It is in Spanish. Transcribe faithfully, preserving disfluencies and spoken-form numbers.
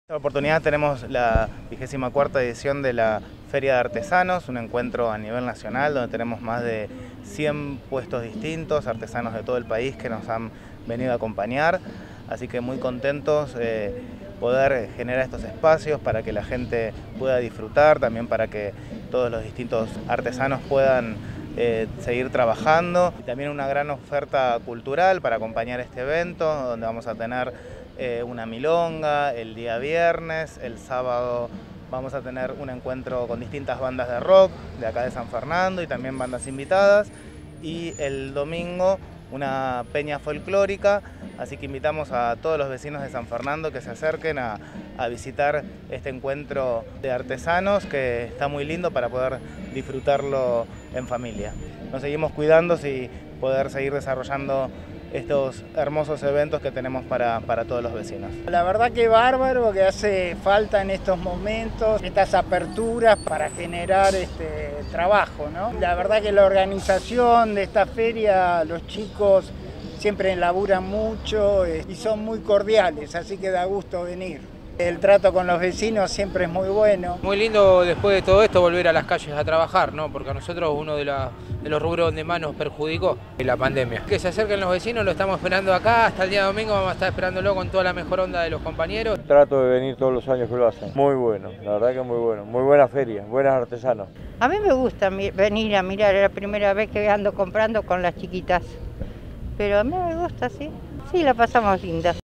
En esta oportunidad tenemos la vigésima cuarta edición de la Feria de Artesanos, un encuentro a nivel nacional donde tenemos más de cien puestos distintos, artesanos de todo el país que nos han venido a acompañar, así que muy contentos de poder generar estos espacios para que la gente pueda disfrutar, también para que todos los distintos artesanos puedan eh, seguir trabajando. Y también una gran oferta cultural para acompañar este evento, donde vamos a tener Eh, una milonga el día viernes, el sábado vamos a tener un encuentro con distintas bandas de rock de acá de San Fernando y también bandas invitadas, y el domingo una peña folclórica, así que invitamos a todos los vecinos de San Fernando que se acerquen a, a visitar este encuentro de artesanos, que está muy lindo para poder disfrutarlo en familia. Nos seguimos cuidando y poder seguir desarrollando estos hermosos eventos que tenemos para, para todos los vecinos. La verdad que bárbaro, que hace falta en estos momentos estas aperturas para generar este trabajo, ¿no? La verdad que la organización de esta feria, los chicos siempre laburan mucho y son muy cordiales, así que da gusto venir. El trato con los vecinos siempre es muy bueno. Muy lindo después de todo esto volver a las calles a trabajar, ¿no? Porque a nosotros uno de, la, de los rubros donde más nos perjudicó es la pandemia. Que se acerquen los vecinos, lo estamos esperando acá, hasta el día domingo vamos a estar esperándolo con toda la mejor onda de los compañeros. Trato de venir todos los años que lo hacen. Muy bueno, la verdad que muy bueno. Muy buena feria, buenos artesanos. A mí me gusta venir a mirar, es la primera vez que ando comprando con las chiquitas. Pero a mí me gusta, sí. Sí, la pasamos linda.